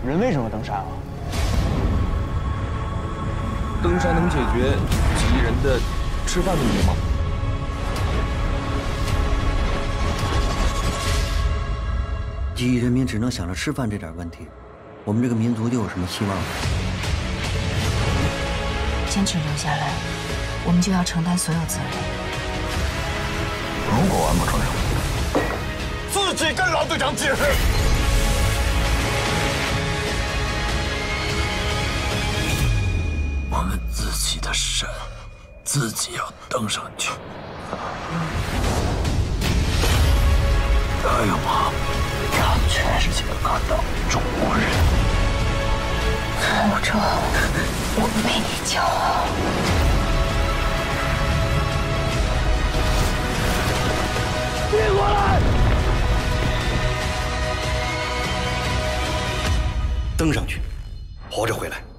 人为什么登山啊？ 登山能解决几亿人的吃饭问题吗？ 几亿人民只能想着吃饭这点问题，我们这个民族又有什么希望呢？ 坚持留下来，我们就要承担所有责任。 如果完不成任务，自己跟老队长解释。我们自己的山，自己要登上去。答应我，让全世界看到中国人。 福州，我为你骄傲。 别过来！ 登上去，活着回来。